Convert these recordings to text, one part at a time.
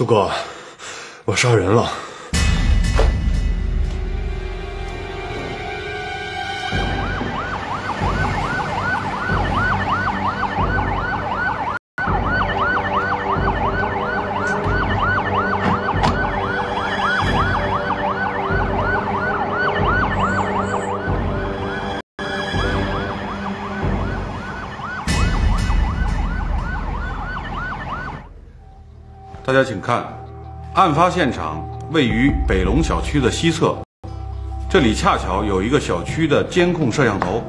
陆哥，我杀人了。 大家请看，案发现场位于北龙小区的西侧，这里恰巧有一个小区的监控摄像头。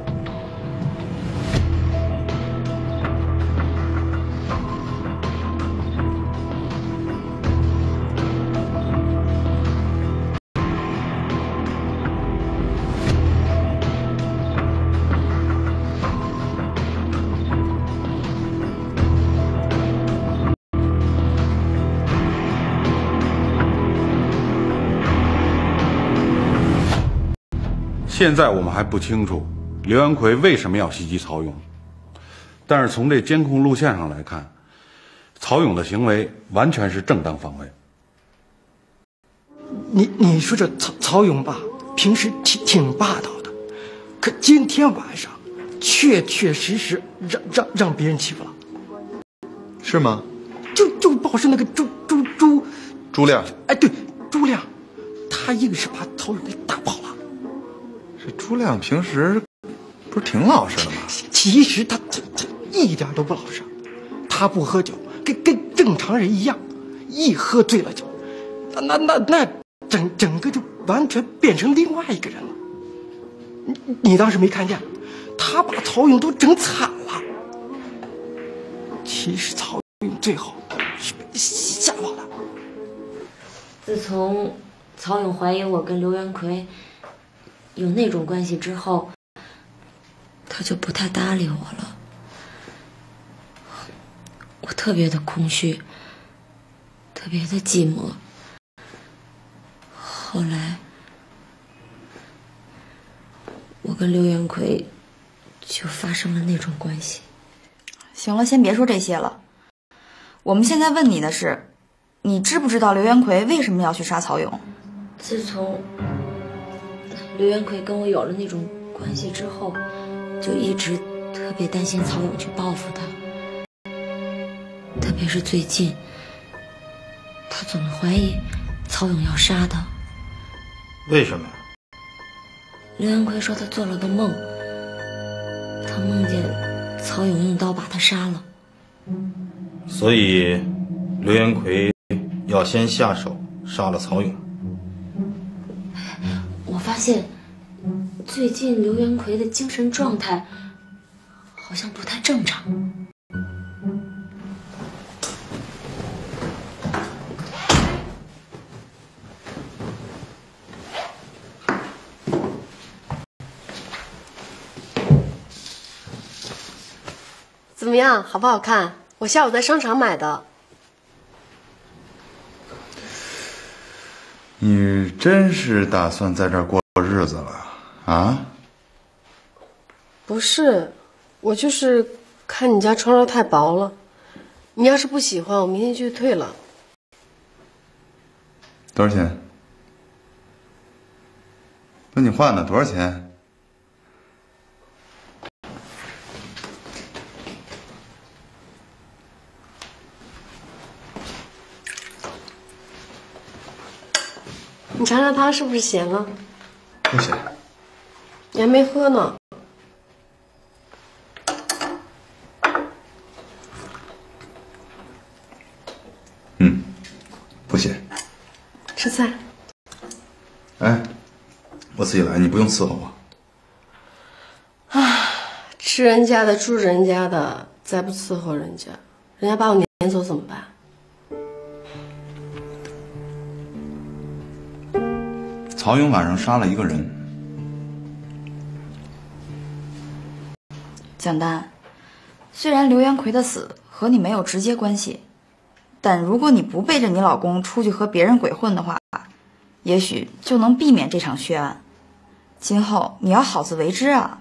现在我们还不清楚刘元奎为什么要袭击曹勇，但是从这监控录像上来看，曹勇的行为完全是正当防卫。 你说这曹勇吧，平时挺霸道的，可今天晚上确实让别人欺负了， 是吗？ 就报是那个朱亮， 哎，对，朱亮，他硬是把曹勇给打跑了。 这朱亮平时不是挺老实的吗？ 其实他一点都不老实，他不喝酒，跟正常人一样，一喝醉了酒，那整个就完全变成另外一个人了。你当时没看见，他把曹勇都整惨了。其实曹勇最后是被吓跑的。 自从曹勇怀疑我跟刘元奎有那种关系之后，他就不太搭理我了。我特别的空虚，特别的寂寞。后来，我跟刘元奎就发生了那种关系。 行了，先别说这些了。我们现在问你的是，你知不知道刘元奎为什么要去杀曹勇？ 自从刘元奎跟我有了那种关系之后，就一直特别担心曹勇去报复他，特别是最近，他总怀疑曹勇要杀他。 为什么？ 刘元奎说他做了个梦，他梦见曹勇用刀把他杀了。 所以刘元奎要先下手杀了曹勇。 我发现最近刘元奎的精神状态好像不太正常。 怎么样，好不好看？我下午在商场买的。 你真是打算在这儿过日子了啊？ 不是，我就是看你家窗罩太薄了，你要是不喜欢，我明天就退了。 多少钱？跟你换的多少钱？ 你尝尝汤是不是咸了？ 不咸。 你还没喝呢。 不咸。 吃菜。 哎，我自己来，你不用伺候我。 吃人家的，住人家的，再不伺候人家，人家把我撵走怎么办？ 曹勇晚上杀了一个人。 蒋丹，虽然刘元奎的死和你没有直接关系，但如果你不背着你老公出去和别人鬼混的话，也许就能避免这场血案。今后你要好自为之啊！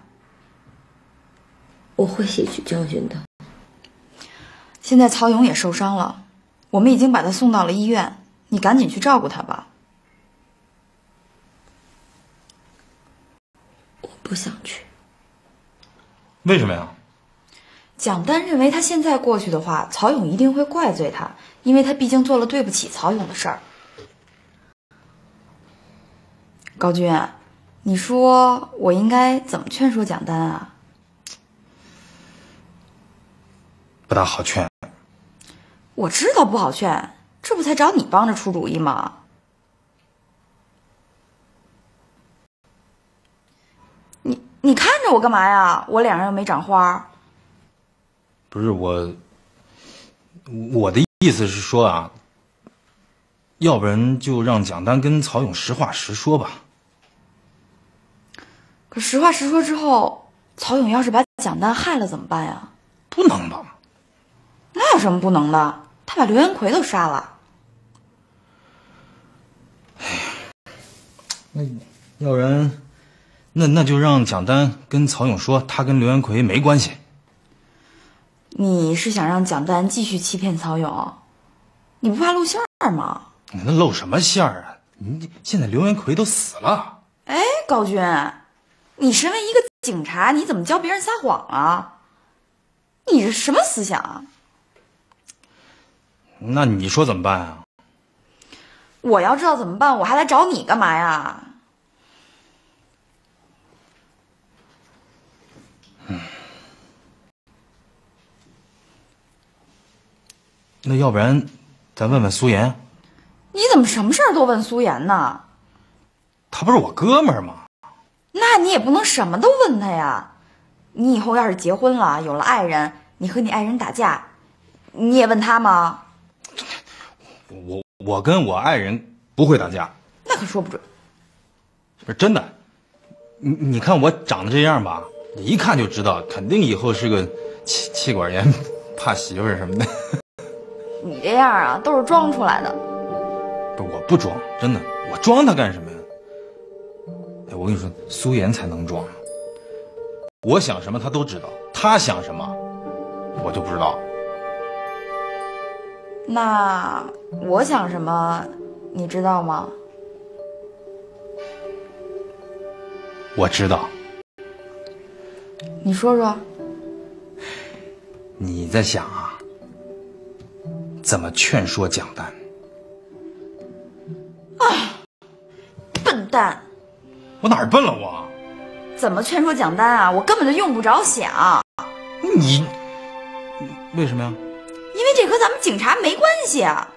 我会吸取教训的。 现在曹勇也受伤了， 我们已经把他送到了医院，你赶紧去照顾他吧。 我不想去。 为什么呀？ 蒋丹认为他现在过去的话，曹勇一定会怪罪他，因为他毕竟做了对不起曹勇的事儿。高军，你说我应该怎么劝说蒋丹啊？ 不大好劝。 我知道不好劝，这不才找你帮着出主意吗？你看着我干嘛呀？我脸上又没长花。 不是我的意思是说啊，要不然就让蒋丹跟曹勇实话实说吧。 可实话实说之后，曹勇要是把蒋丹害了怎么办呀？ 不能吧？ 那有什么不能的？他把刘元奎都杀了。 哎呀，那要不然，那就让蒋丹跟曹勇说，他跟刘元奎没关系。 你是想让蒋丹继续欺骗曹勇？你不怕露馅儿吗？ 那露什么馅儿啊？现在刘元奎都死了。 哎，高军，你身为一个警察，你怎么教别人撒谎啊？你这什么思想啊？ 那你说怎么办啊？ 我要知道怎么办，我还来找你干嘛呀？ 那要不然，咱问问苏岩。 你怎么什么事儿都问苏岩呢？ 他不是我哥们儿吗？ 那你也不能什么都问他呀。你以后要是结婚了，有了爱人，你和你爱人打架，你也问他吗？ 我跟我爱人不会打架。 那可说不准。 不是真的，你看我长得这样吧，一看就知道，肯定以后是个气管炎、怕媳妇儿什么的。 你这样啊，都是装出来的。 不是，我不装，真的，我装他干什么呀？哎，我跟你说，苏岩才能装。我想什么他都知道，他想什么我就不知道。 那我想什么，你知道吗？ 我知道。 你说说。 你在想啊，怎么劝说蒋丹？ 啊，笨蛋！ 我哪儿笨了我？ 怎么劝说蒋丹啊？我根本就用不着想。 你为什么呀？ 因为这和咱们警察没关系啊。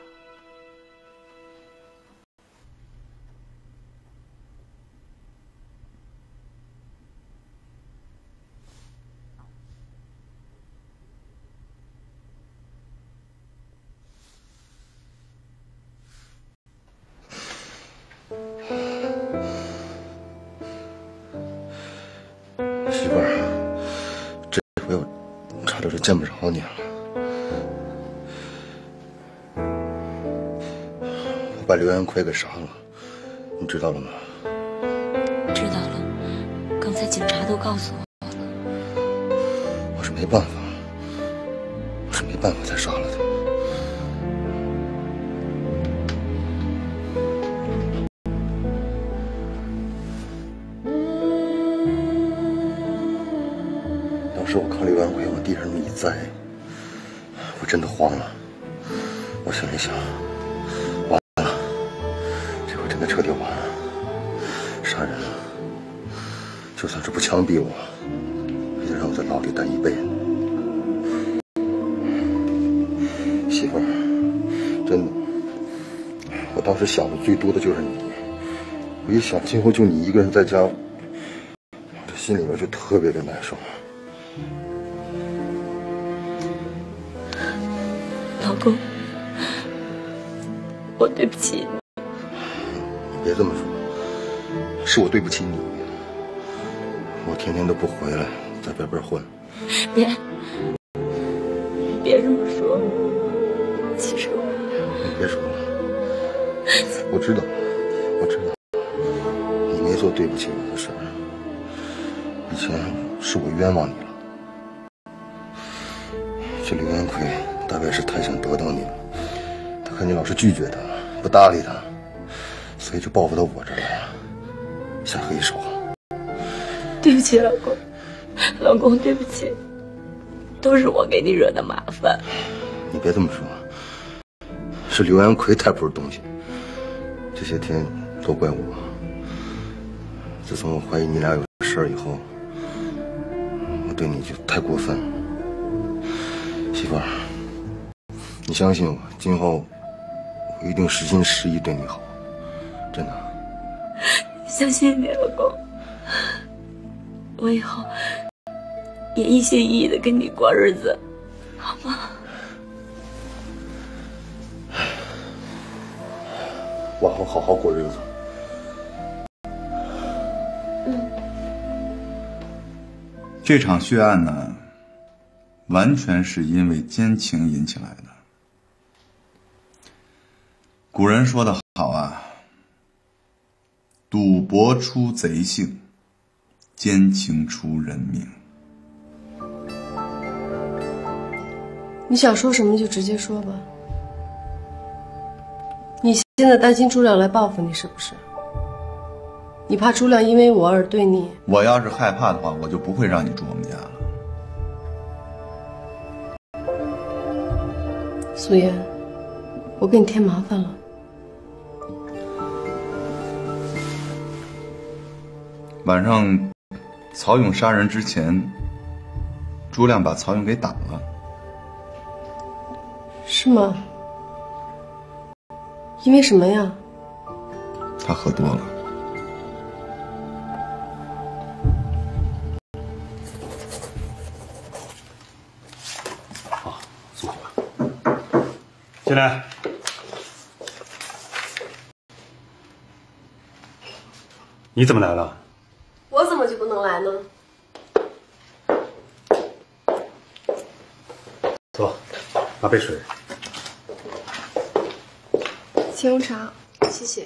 媳妇儿，这回我差点就见不着你了。我把刘元奎给杀了，你知道了吗？ 知道了，刚才警察都告诉我了。 我是没办法，才杀了他。当时我看刘元奎往地上那么一栽，我真的慌了。我心里想，完了，这回真的彻底完了。杀人了，就算是不枪毙我，也得让我在牢里待一辈子。媳妇儿，真的，我当时想的最多的就是你。我一想今后就你一个人在家，我这心里边就特别的难受。 老公，我对不起你。 你别这么说，是我对不起你。我天天都不回来，在外边混。 别这么说。其实你别说了，我知道，你没做对不起我的事儿。以前是我冤枉你了。这刘元奎大概是太想得到你了， 看你老是拒绝他，不搭理他，所以就报复到我这儿来了，下黑手。 对不起，老公，老公，对不起，都是我给你惹的麻烦。 你别这么说，是刘元奎太不是东西，这些天都怪我。自从我怀疑你俩有事儿以后，我对你就太过分了。媳妇儿，你相信我，今后我一定实心实意对你好，真的。 相信你，老公。我以后也一心一意的跟你过日子，好吗？ 往后好好过日子。 这场血案呢，完全是因为奸情引起来的。古人说得好啊，赌博出贼性，奸情出人命。 你想说什么就直接说吧。你现在担心朱亮来报复你是不是？你怕朱亮因为我而对你…… 我要是害怕的话，我就不会让你住我们家了。 苏妍，我给你添麻烦了。 晚上曹勇杀人之前，朱亮把曹勇给打了。 是吗？因为什么呀？ 他喝多了。 好，坐吧。进来。你怎么来了？ 我怎么就不能来呢？ 坐，拿杯水。 清茶，谢谢。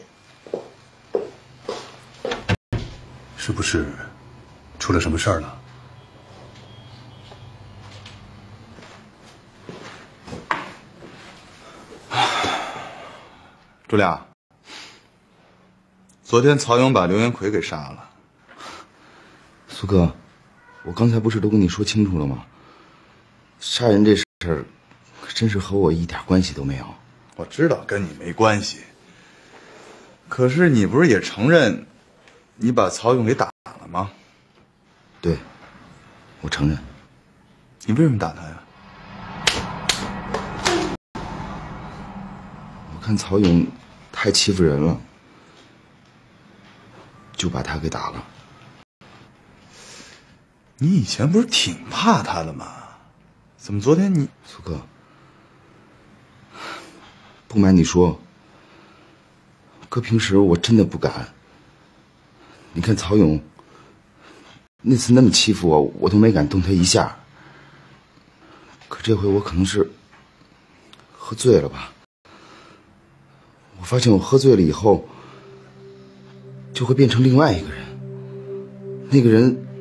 是不是出了什么事儿了？ 朱亮，昨天曹勇把刘元奎给杀了。 苏哥，我刚才不是都跟你说清楚了吗？杀人这事儿，可真是和我一点关系都没有。 我知道跟你没关系，可是你不是也承认，你把曹勇给打了吗？ 对，我承认。 你为什么打他呀？ 我看曹勇太欺负人了，就把他给打了。 你以前不是挺怕他的吗？怎么昨天你…… 苏哥，不瞒你说，哥平时我真的不敢。你看曹勇那次那么欺负我，我都没敢动他一下。可这回我可能是喝醉了吧？我发现我喝醉了以后，就会变成另外一个人。那个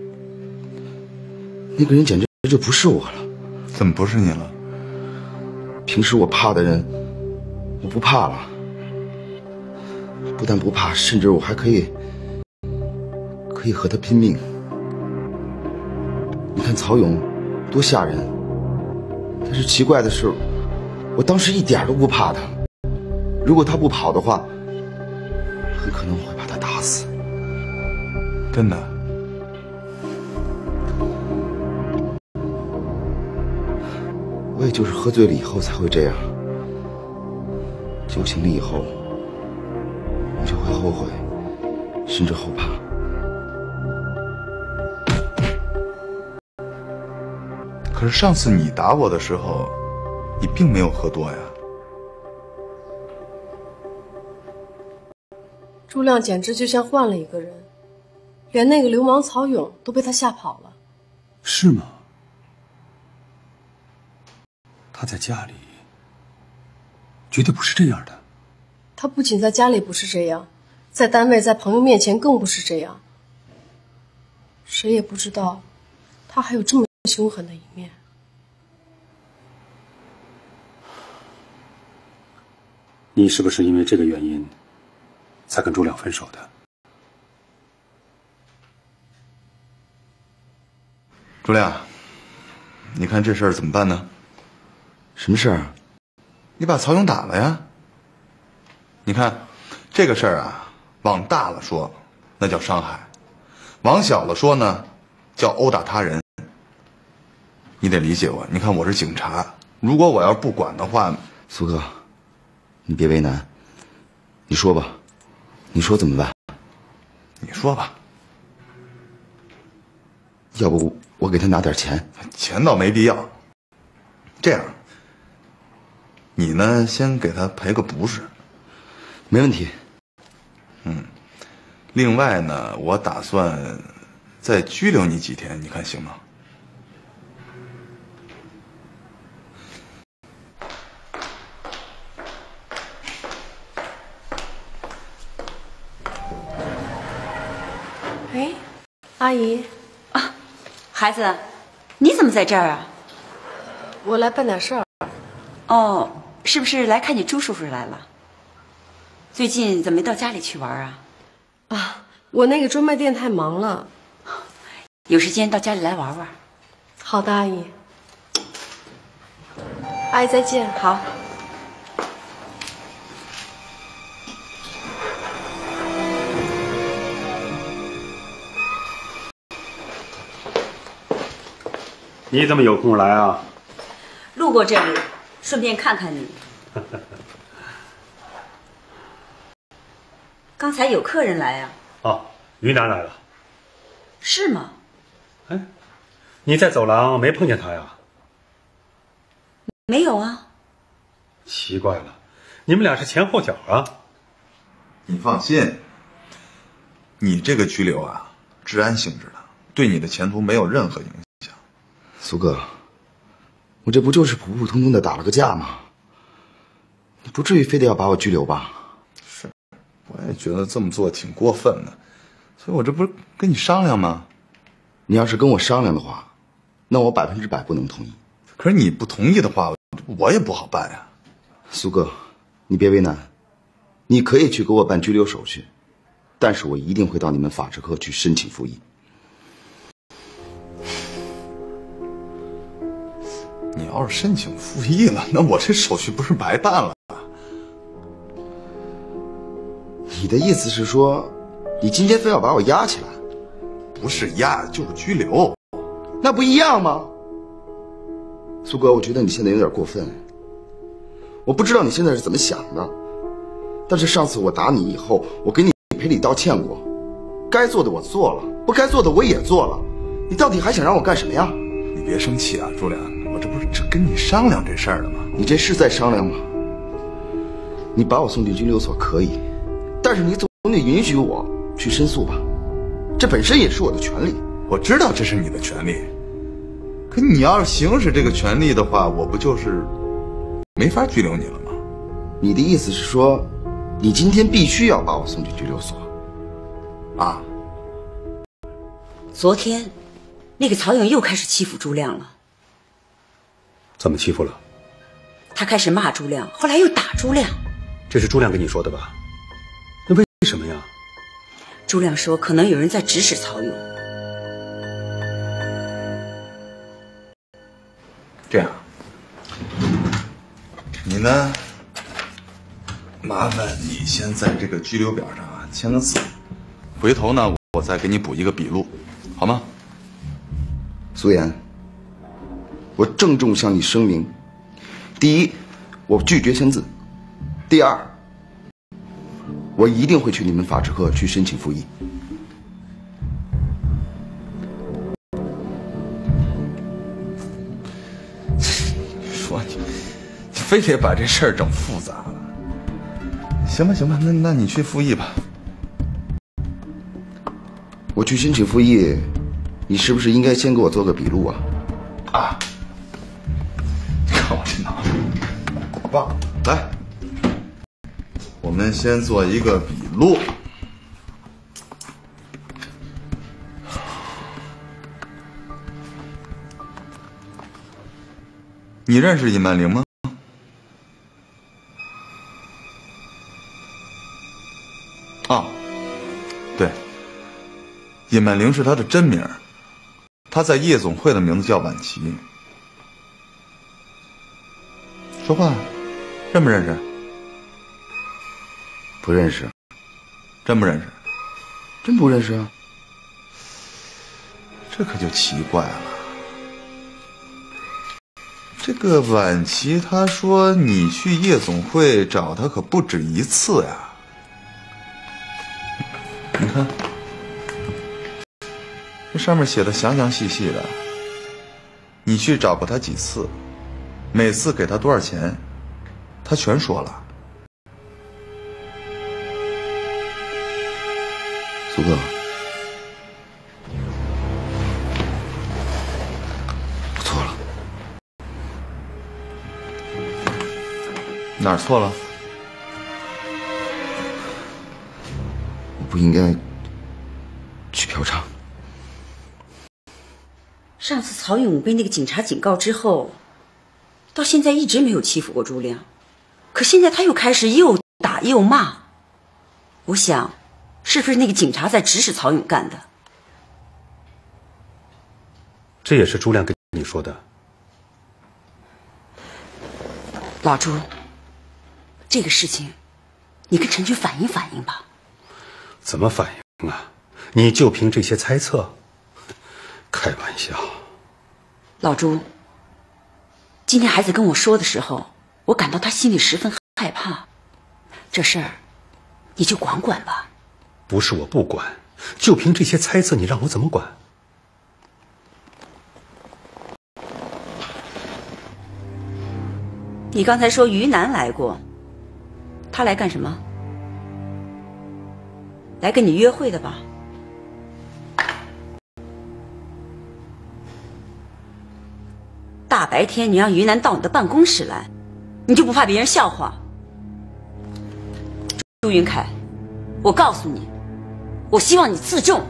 人简直就不是我了。 怎么不是你了？ 平时我怕的人，我不怕了。不但不怕，甚至我还可以和他拼命。你看曹勇多吓人，但是奇怪的是，我当时一点都不怕他。如果他不跑的话，很可能会把他打死。 真的？ 我也就是喝醉了以后才会这样，酒醒了以后，我就会后悔，甚至后怕。 可是上次你打我的时候，你并没有喝多呀。 朱亮简直就像换了一个人，连那个流氓曹勇都被他吓跑了。 是吗？他在家里绝对不是这样的。 他不仅在家里不是这样，在单位在朋友面前更不是这样。谁也不知道他还有这么凶狠的一面。 你是不是因为这个原因才跟朱亮分手的？ 朱亮，你看这事儿怎么办呢？ 什么事儿？ 你把曹勇打了呀。你看这个事儿啊，往大了说那叫伤害，往小了说呢叫殴打他人。你得理解我，你看我是警察，如果我要不管的话， 苏哥，你别为难，你说吧，你说怎么办？ 你说吧。 要不我给他拿点钱？ 钱倒没必要。这样，你呢先给他赔个不是。 没问题。 另外呢，我打算再拘留你几天，你看行吗？ 哎，阿姨， 孩子，你怎么在这儿啊？ 我来办点事儿。 哦，是不是来看你朱叔叔来了？最近怎么没到家里去玩啊？ 啊，我那个专卖店太忙了。 有时间到家里来玩玩。 好的，阿姨。阿姨再见。 好。 你怎么有空来啊？ 路过这里，顺便看看你。刚才有客人来呀。 哦，于楠来了。 是吗？ 哎，你在走廊没碰见他呀？ 没有啊。 奇怪了，你们俩是前后脚啊？ 你放心，你这个拘留啊，治安性质的，对你的前途没有任何影响。 苏哥，我这不就是普普通通的打了个架吗？你不至于非得要把我拘留吧？ 是，我也觉得这么做挺过分的，所以我这不是跟你商量吗？ 你要是跟我商量的话，那我100%不能同意。 可是你不同意的话，我也不好办呀。 苏哥，你别为难，你可以去给我办拘留手续，但是我一定会到你们法制科去申请复议。 你要是申请复议了，那我这手续不是白办了？ 你的意思是说，你今天非要把我押起来？ 不是押，就是拘留， 那不一样吗？苏哥，我觉得你现在有点过分。我不知道你现在是怎么想的，但是上次我打你以后，我给你赔礼道歉过，该做的我做了，不该做的我也做了，你到底还想让我干什么呀？ 你别生气啊，朱良，我这不是跟你商量这事儿呢吗？ 你这是在商量吗？你把我送进拘留所可以，但是你总得允许我去申诉吧，这本身也是我的权利。 我知道这是你的权利，可你要是行使这个权利的话，我不就是没法拘留你了吗？ 你的意思是说，你今天必须要把我送进拘留所？啊？ 昨天，那个曹勇又开始欺负朱亮了。 怎么欺负了？ 他开始骂朱亮，后来又打朱亮。 这是朱亮跟你说的吧？那为什么呀？ 朱亮说，可能有人在指使曹勇。 这样，你呢？麻烦你先在这个拘留表上啊签个字，回头呢我再给你补一个笔录，好吗？ 苏妍，我郑重向你声明：第一，我拒绝签字；第二，我一定会去你们法制科去申请复议。 说你非得把这事儿整复杂了。行吧，行吧，那你去复议吧。 我去申请复议，你是不是应该先给我做个笔录啊？ 啊！看我这脑子，棒！来，我们先做一个笔录。你认识尹曼玲吗？ 啊，对，尹曼玲是他的真名，他在夜总会的名字叫婉琪。说话，认不认识？ 不认识。 真不认识？ 真不认识啊。 这可就奇怪了。这个婉琪，她说你去夜总会找她可不止一次呀。你看，这上面写的详详细细的，你去找过她几次，每次给她多少钱，她全说了。 苏哥，我错了。 哪儿错了？ 我不应该去嫖娼。 上次曹勇被那个警察警告之后，到现在一直没有欺负过朱亮，可现在他又开始又打又骂。我想，是不是那个警察在指使曹勇干的？ 这也是朱亮跟你说的。 老朱，这个事情，你跟陈局反映反映吧。 怎么反应啊？你就凭这些猜测？开玩笑。 老朱，今天孩子跟我说的时候，我感到他心里十分害怕。这事儿，你就管管吧。 不是我不管，就凭这些猜测，你让我怎么管？ 你刚才说于南来过，他来干什么？来跟你约会的吧？大白天你让于南到你的办公室来，你就不怕别人笑话？朱云凯，我告诉你，我希望你自重。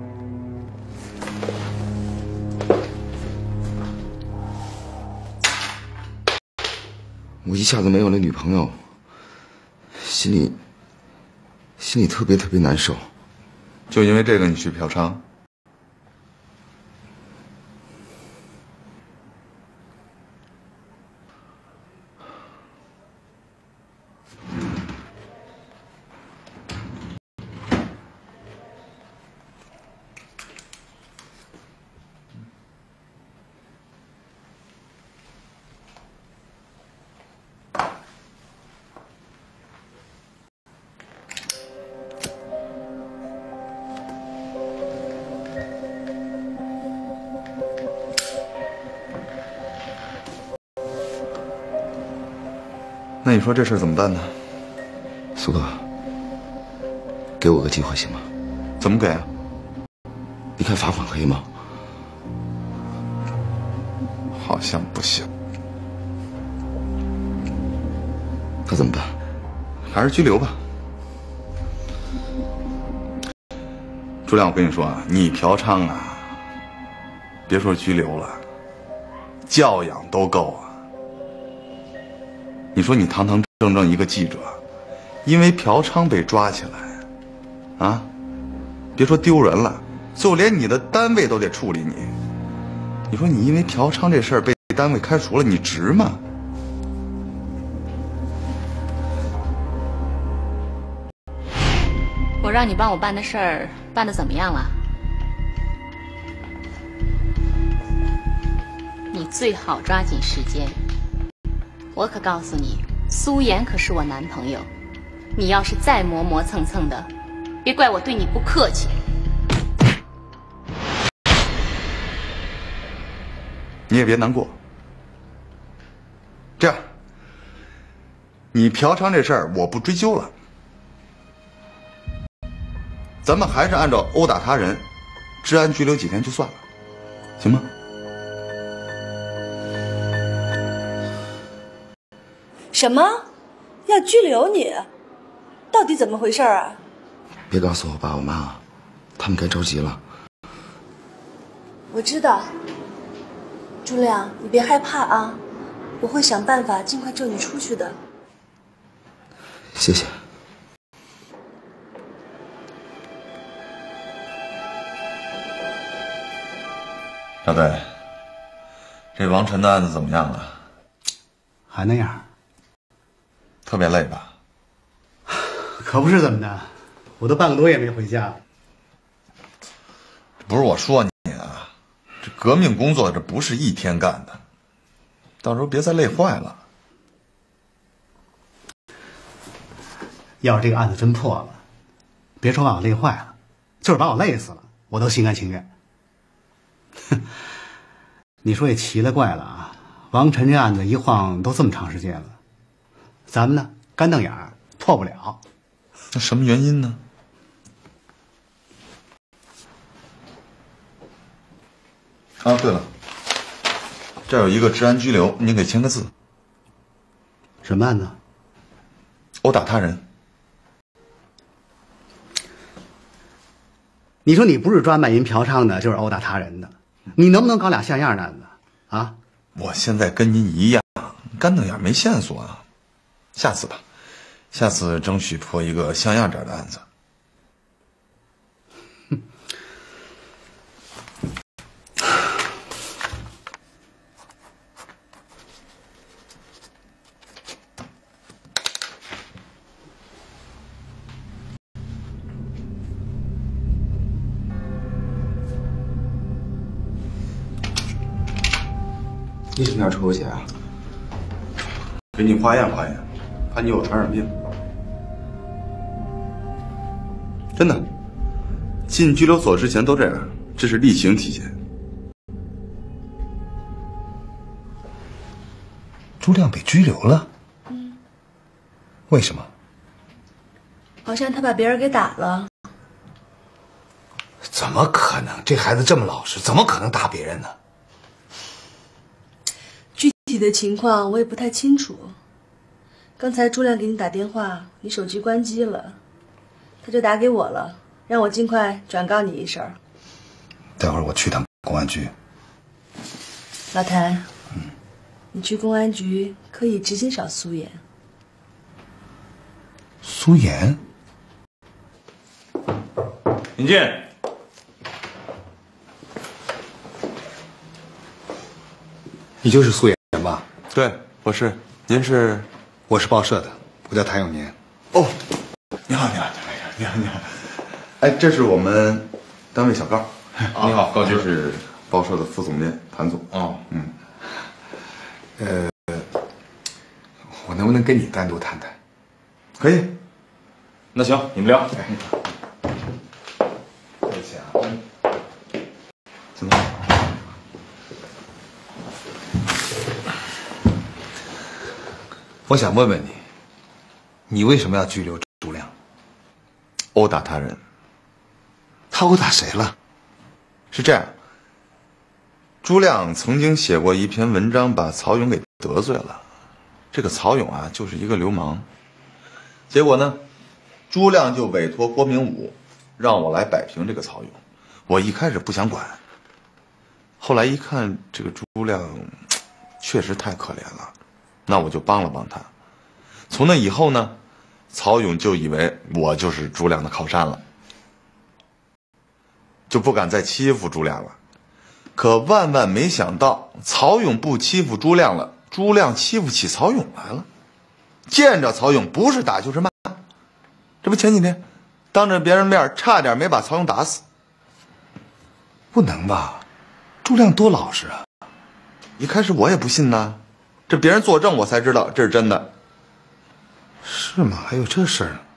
我一下子没有了女朋友，心里特别特别难受。 就因为这个你去嫖娼？那你说这事儿怎么办呢？ 苏哥，给我个机会行吗？ 怎么给啊？ 你看罚款可以吗？ 好像不行。 那怎么办？ 还是拘留吧。朱亮，我跟你说啊，你嫖娼啊，别说拘留了，教养都够啊。你说你堂堂正正一个记者，因为嫖娼被抓起来，啊，别说丢人了，就连你的单位都得处理你。你说你因为嫖娼这事儿被单位开除了，你值吗？ 我让你帮我办的事儿办得怎么样了？你最好抓紧时间。我可告诉你，苏岩可是我男朋友，你要是再磨磨蹭蹭的，别怪我对你不客气。 你也别难过。这样，你嫖娼这事儿我不追究了，咱们还是按照殴打他人、治安拘留几天就算了，行吗？ 什么？要拘留你？到底怎么回事啊？ 别告诉我爸我妈啊，他们该着急了。 我知道，朱亮，你别害怕啊，我会想办法尽快救你出去的。 谢谢。 小队，这王晨的案子怎么样了？ 还那样。 特别累吧？ 可不是怎么的，我都半个多月没回家了。 不是我说你啊，这革命工作这不是一天干的，到时候别再累坏了。 要是这个案子真破了，别说把我累坏了，就是把我累死了，我都心甘情愿。你说也奇了怪了啊！王晨这案子一晃都这么长时间了，咱们呢干瞪眼儿破不了。 那什么原因呢？啊，对了，这儿有一个治安拘留，您给签个字。 什么案子？ 殴打他人。 你说你不是专卖淫嫖娼的，就是殴打他人的，你能不能搞俩像样的案子啊？ 我现在跟您一样，干瞪眼没线索啊。下次吧，下次争取破一个像样点的案子。 为什么要抽血啊？ 给你化验化验，怕你有传染病。真的，进拘留所之前都这样，这是例行体检。 朱亮被拘留了？为什么？ 好像他把别人给打了。 怎么可能？这孩子这么老实，怎么可能打别人呢？ 具体的情况我也不太清楚。刚才朱亮给你打电话，你手机关机了，他就打给我了，让我尽快转告你一声。 待会儿我去趟公安局。 老谭，你去公安局可以直接找苏妍。 苏妍？ 林进。 你就是苏妍吧？ 对，我是。您是？ 我是报社的，我叫谭永年。 哦，你好，你好，你好，你好。哎，这是我们单位小高。 你好，高局， 是报社的副总监谭总。 哦，我能不能跟你单独谈谈？ 可以。 那行，你们聊。 对不起啊。 怎么？ 我想问问你，你为什么要拘留朱亮？ 殴打他人。 他殴打谁了？ 是这样，朱亮曾经写过一篇文章，把曹勇给得罪了。这个曹勇啊，就是一个流氓。结果呢，朱亮就委托郭明武让我来摆平这个曹勇。我一开始不想管，后来一看这个朱亮确实太可怜了，那我就帮了帮他。从那以后呢，曹勇就以为我就是朱亮的靠山了，就不敢再欺负朱亮了。可万万没想到，曹勇不欺负朱亮了，朱亮欺负起曹勇来了。见着曹勇不是打就是骂，这不前几天当着别人面差点没把曹勇打死。 不能吧？朱亮多老实啊！ 一开始我也不信呐，这别人作证我才知道这是真的。 是吗？还有这事儿呢？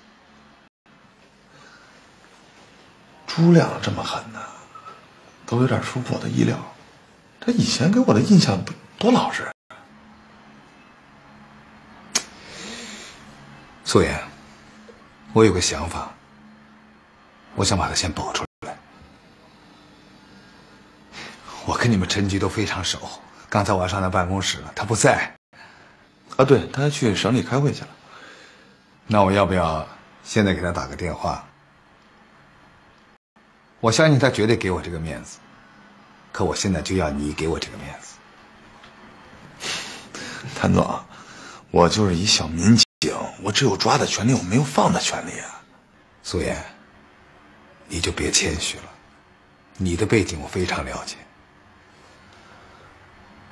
朱亮这么狠呢，都有点出乎我的意料。他以前给我的印象多老实。 苏妍，我有个想法，我想把他先保出来。我跟你们陈局都非常熟，刚才我上他办公室了，他不在。 啊，对，他还去省里开会去了。 那我要不要现在给他打个电话？我相信他绝对给我这个面子，可我现在就要你给我这个面子。 谭总，我就是一小民警，我只有抓的权利，我没有放的权利啊。 苏妍，你就别谦虚了，你的背景我非常了解，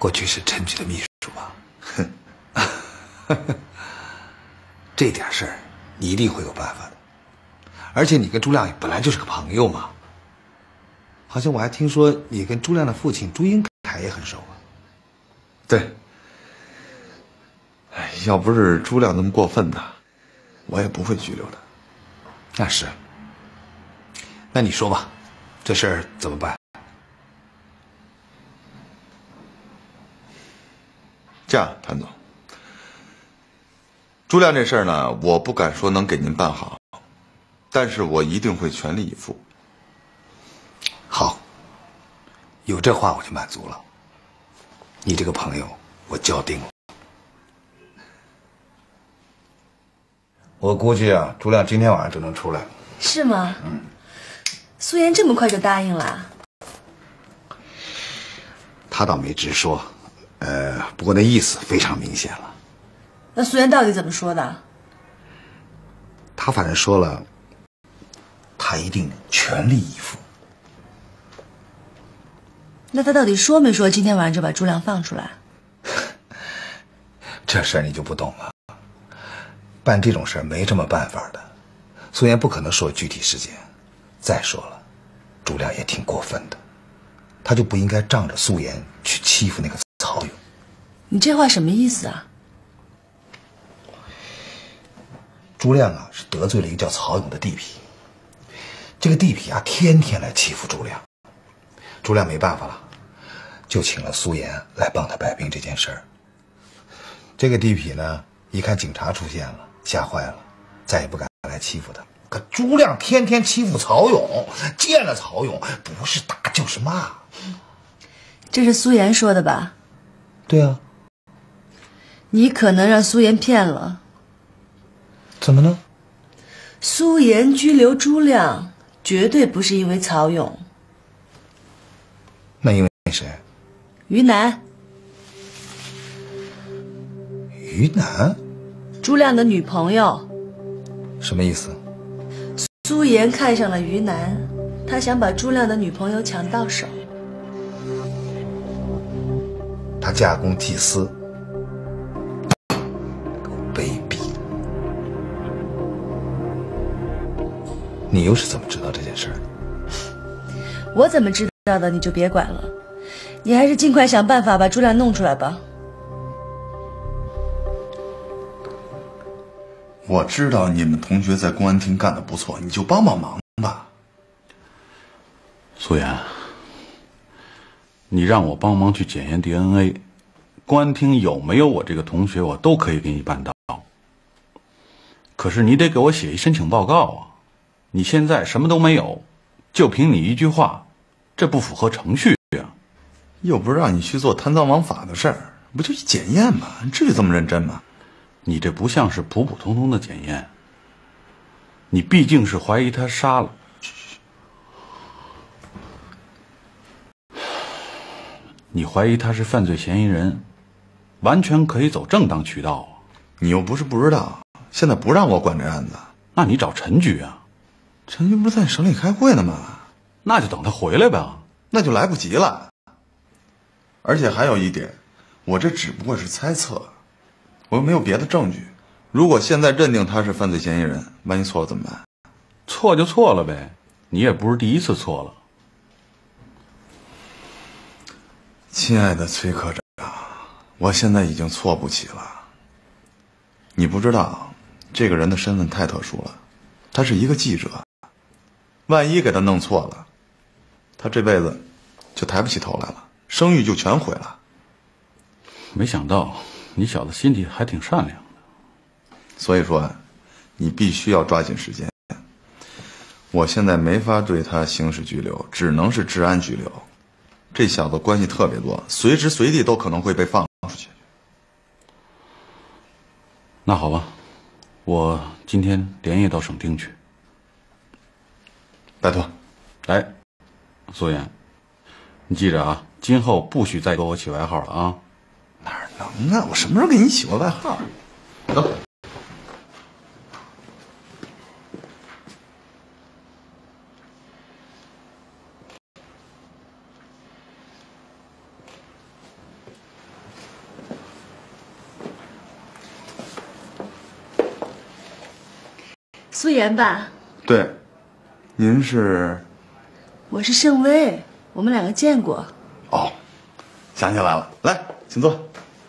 过去是陈局的秘书吧？哼，这点事儿你一定会有办法的。而且你跟朱亮本来就是个朋友嘛。好像我还听说你跟朱亮的父亲朱英凯也很熟啊。 对。哎，要不是朱亮那么过分的，我也不会拘留的。 那是。那你说吧，这事儿怎么办？ 这样，谭总，朱亮这事儿呢，我不敢说能给您办好，但是我一定会全力以赴。 好，有这话我就满足了。你这个朋友，我交定了。我估计啊，朱亮今天晚上就能出来。 是吗？苏妍这么快就答应了？ 他倒没直说，不过那意思非常明显了。 那苏妍到底怎么说的？ 他反正说了，他一定全力以赴。 那他到底说没说今天晚上就把朱亮放出来？ 这事儿你就不懂了。办这种事儿没这么办法的，苏妍不可能说具体时间。再说了，朱亮也挺过分的，他就不应该仗着苏妍去欺负那个曹勇。 你这话什么意思啊？ 朱亮啊是得罪了一个叫曹勇的地痞，这个地痞啊天天来欺负朱亮，朱亮没办法了，就请了苏妍来帮他摆平这件事儿。这个地痞呢，一看警察出现了，吓坏了，再也不敢来欺负他。可朱亮天天欺负曹勇，见了曹勇不是打就是骂。 这是苏妍说的吧？ 对啊。 你可能让苏妍骗了。 怎么呢？ 苏妍拘留朱亮绝对不是因为曹勇。 那因为谁？ 于南。 于南？ 朱亮的女朋友。 什么意思？ 苏妍看上了于南，他想把朱亮的女朋友抢到手。 他假公济私，够卑鄙。你又是怎么知道这件事儿？ 我怎么知道的你就别管了，你还是尽快想办法把朱亮弄出来吧。 我知道你们同学在公安厅干得不错，你就帮帮忙吧。 苏妍，你让我帮忙去检验 DNA， 公安厅有没有我这个同学，我都可以给你办到。可是你得给我写一申请报告啊！你现在什么都没有，就凭你一句话，这不符合程序啊！ 又不是让你去做贪赃枉法的事儿，不就一检验吗？你至于这么认真吗？ 你这不像是普普通通的检验，你毕竟是怀疑他杀了。你怀疑他是犯罪嫌疑人，完全可以走正当渠道啊！ 你又不是不知道，现在不让我管这案子， 那你找陈局啊？ 陈局不是在省里开会呢吗？ 那就等他回来呗。 那就来不及了。而且还有一点，我这只不过是猜测，我又没有别的证据。如果现在认定他是犯罪嫌疑人，万一错了怎么办？ 错就错了呗，你也不是第一次错了。 亲爱的崔科长，我现在已经错不起了。你不知道，这个人的身份太特殊了，他是一个记者，万一给他弄错了，他这辈子就抬不起头来了，声誉就全毁了。 没想到你小子心地还挺善良的。 所以说，你必须要抓紧时间。我现在没法对他刑事拘留，只能是治安拘留。这小子关系特别多，随时随地都可能会被放出去。 那好吧，我今天连夜到省厅去。 拜托。 来，苏妍，你记着啊，今后不许再给我起外号了啊！ 哪能啊？我什么时候给你起过外号？走。 苏妍吧？ 对，您是？ 我是盛薇，我们两个见过。 哦，想起来了，来，请坐。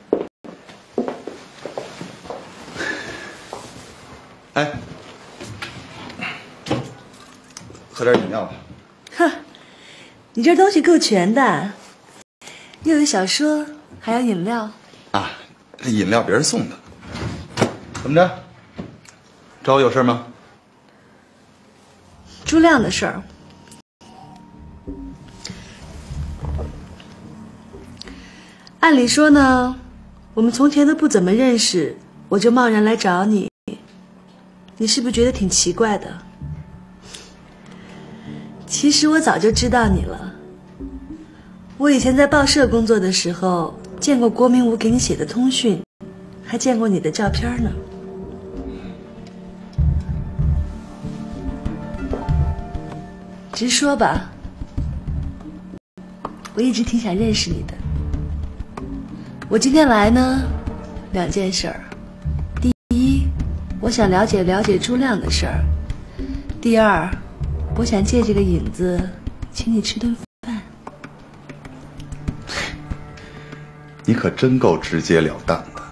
哎，喝点饮料吧。 哼，你这东西够全的，又有小说，还有饮料。 啊，这饮料别人送的。怎么着？找我有事吗？ 朱亮的事儿。按理说呢，我们从前都不怎么认识，我就贸然来找你，你是不是觉得挺奇怪的？其实我早就知道你了。我以前在报社工作的时候，见过郭明武给你写的通讯，还见过你的照片呢。直说吧，我一直挺想认识你的。我今天来呢，2件事儿。第一，我想了解了解朱亮的事儿；第二，我想借这个引子请你吃顿饭。 你可真够直截了当的。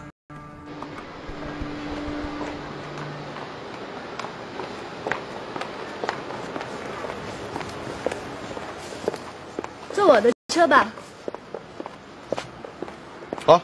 坐我的车吧。 好。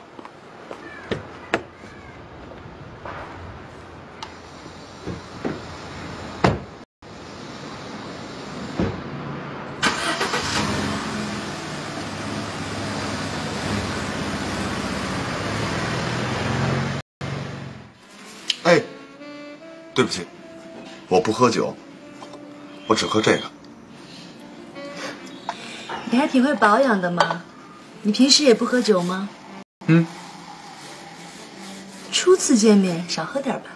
哎，对不起，我不喝酒，我只喝这个。 你还挺会保养的嘛，你平时也不喝酒吗？ 嗯。 初次见面，少喝点吧。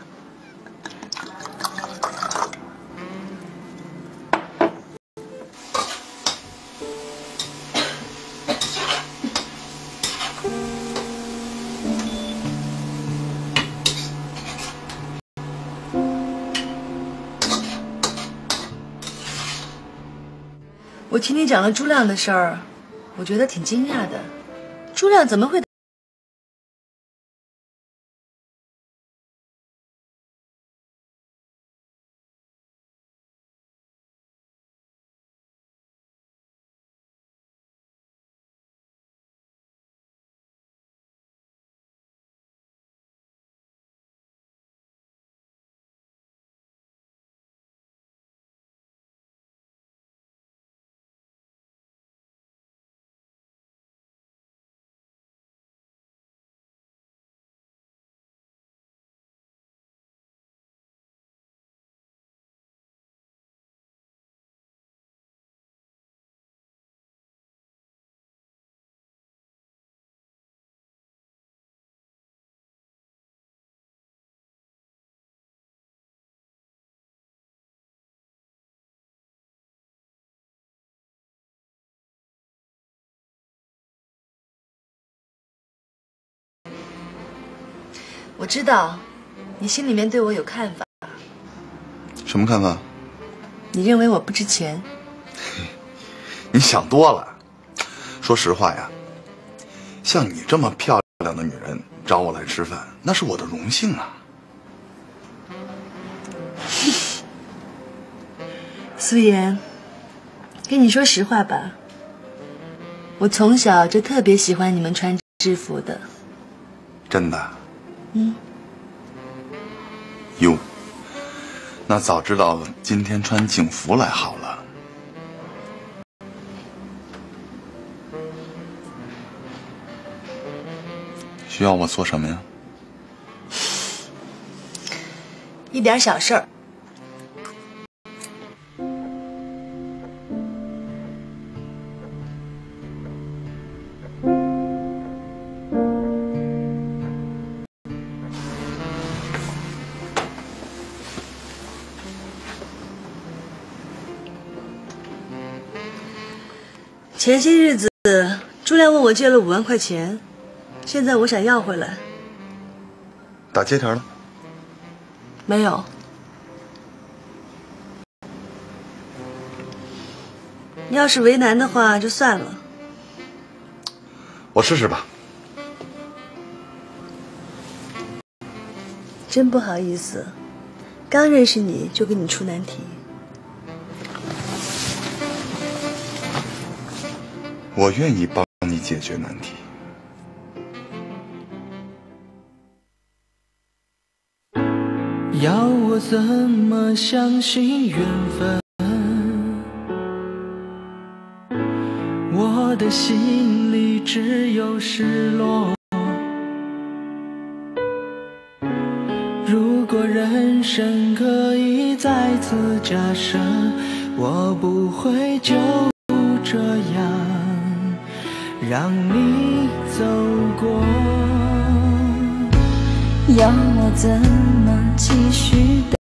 我听你讲了朱亮的事儿，我觉得挺惊讶的。朱亮怎么会？我知道，你心里面对我有看法。 什么看法？ 你认为我不值钱？ 你想多了。说实话呀，像你这么漂亮的女人找我来吃饭，那是我的荣幸啊。 苏妍，跟你说实话吧，我从小就特别喜欢你们穿制服的。 真的？ 嗯。 哟，那早知道今天穿警服来好了。需要我做什么呀？ 一点小事儿。前些日子，朱亮问我借了5万块钱，现在我想要回来。 打借条了？ 没有。 你要是为难的话，就算了。 我试试吧。 真不好意思，刚认识你就给你出难题。 我愿意帮你解决难题。 要我怎么相信缘分？我的心里只有失落。如果人生可以再次假设，我不会就这样让你走过。 要我怎么继续